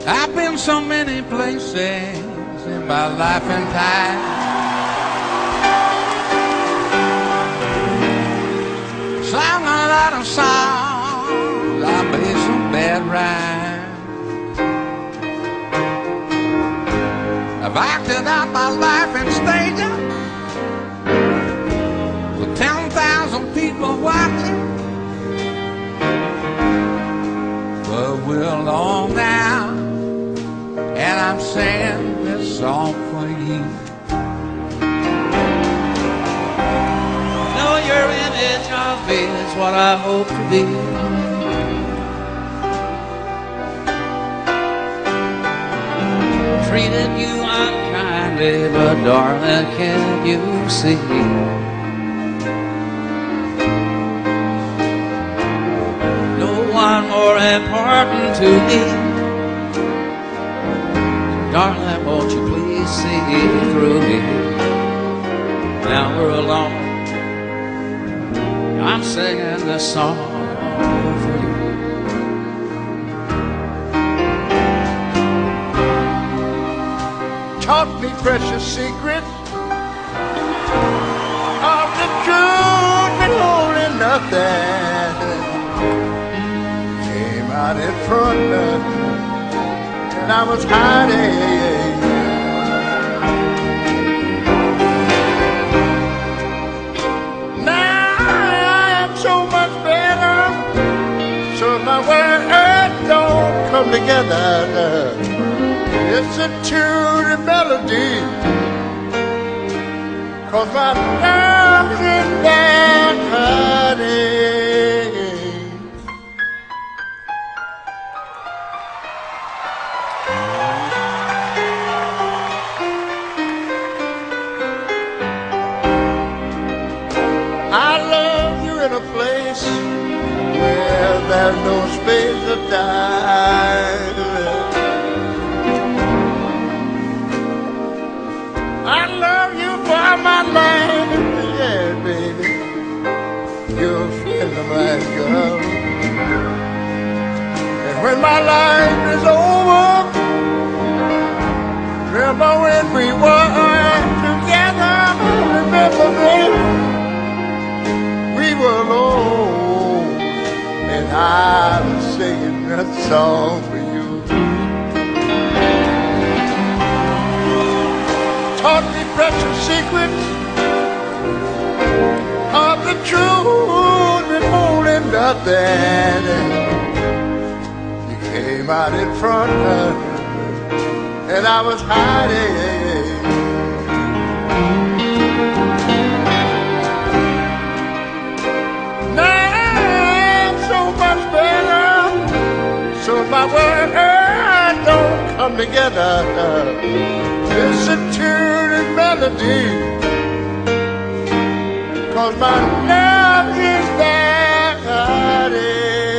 I've been so many places in my life and time. Sang a lot of songs, I made some bad rhymes. I've acted out my life in stages with 10,000 people watching. But we're alone now, and I'm singing this song for you. Know your image of me is what I hope to be. Treated you unkindly, but darling, can't you see? No one more important to me. Darling, won't you please see through me? Now we're alone, I'm singing this song for you. Taught me precious secrets of the truth and holding nothing. Came out in front and I was hiding. Now I am so much better, so my words don't come together. Listen to the melody, 'cause my love is that honey. I love you in a place where there's no space to die. I love you for my life, yeah, baby. You're a friend of mine, girl. And when my life is over, remember when we were together. Remember, baby, we were alone, and I was singing that song for you. Taught me precious secrets of the truth and holding nothing. You came out in front and I was hiding. Now so much better, so my words don't come together. Listen to the melody, 'cause my love is that honey.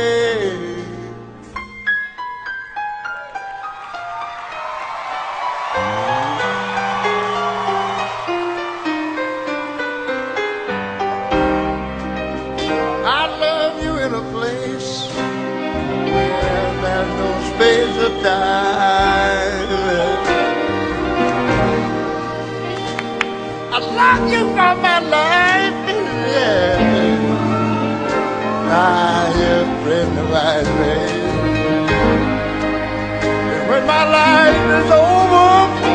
I love you in a place where there's no space to die. I love you for my life, yeah. You're a friend of mine, baby. And when my life is over,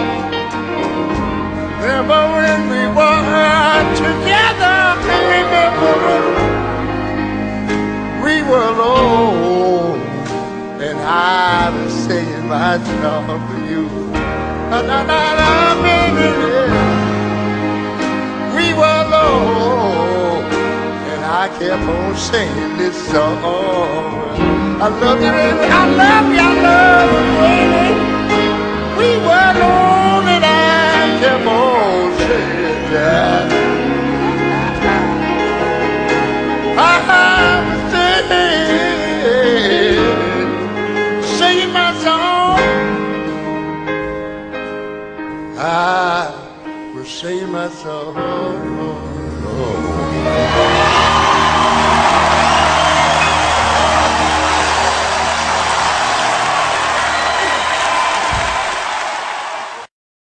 remember when we were together. Remember we were alone, and I was singing my song for you. Baby, yeah. We were alone, and I kept on singing this song. I love you, baby, I love you, I love you, baby. We were alone, and I kept on singing that. I was singing my song. I will sing my song.